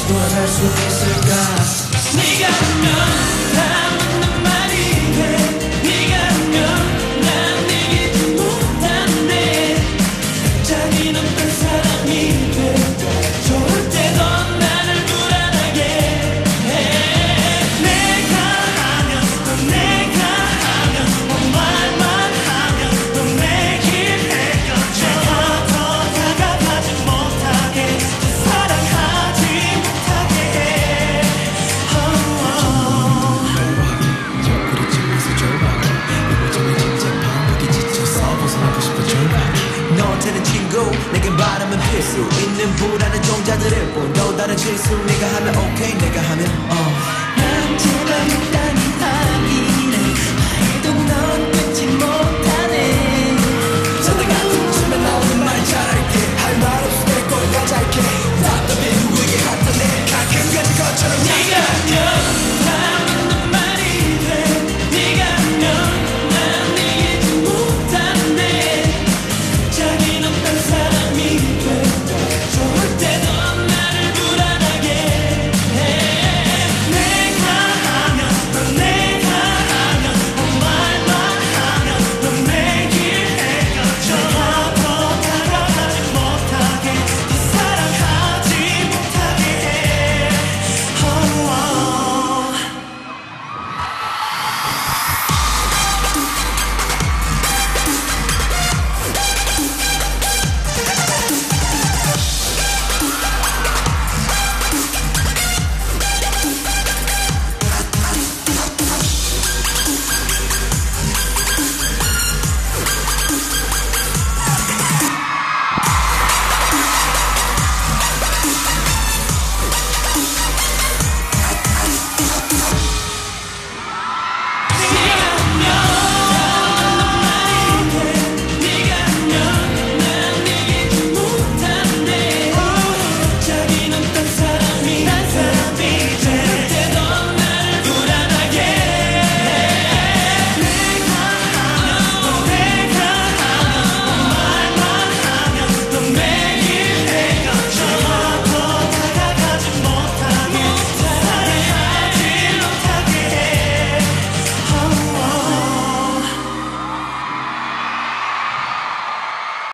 무엇할 수 있을까 네가 하면 다 묻는 말이 돼 네가 하면 난 이기지 못한대 잔인한 사람이 돼 좋을 때도 나를 불안하게 해 내가 하면 또 내가 하면 뭐 말만 하면 또 내 길 헤어져 내가 더 다가가지 못하게 사랑하지 못하게 해 옆구리 찔러서 절망 이모저모 경쟁 반복이 지쳐서 벗어나고 싶어 절망 너 되는 친구 내겐 바람은 필수 있는 불안한 종자들일 뿐 또 다른 실수 네가 하면 오케이 내가 하면 난 제발